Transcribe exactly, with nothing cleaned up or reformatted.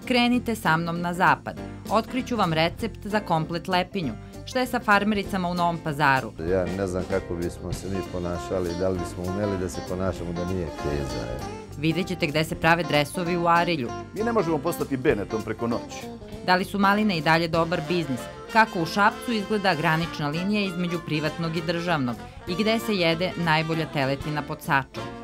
Krenite sa mnom na zapad. Otkriću vam recept za komplet lepinju. Šta je sa farmericama u Novom Pazaru? Ja ne znam kako bismo se mi ponašali, da li bismo umeli da se ponašamo da nije kriza. Vidjet ćete gde se prave dresovi u Arilju. Mi ne možemo postati Benetom preko noći. Da li su maline i dalje dobar biznis? Kako u Šapcu izgleda granična linija između privatnog i državnog? I gde se jede najbolja teletina pod sačom?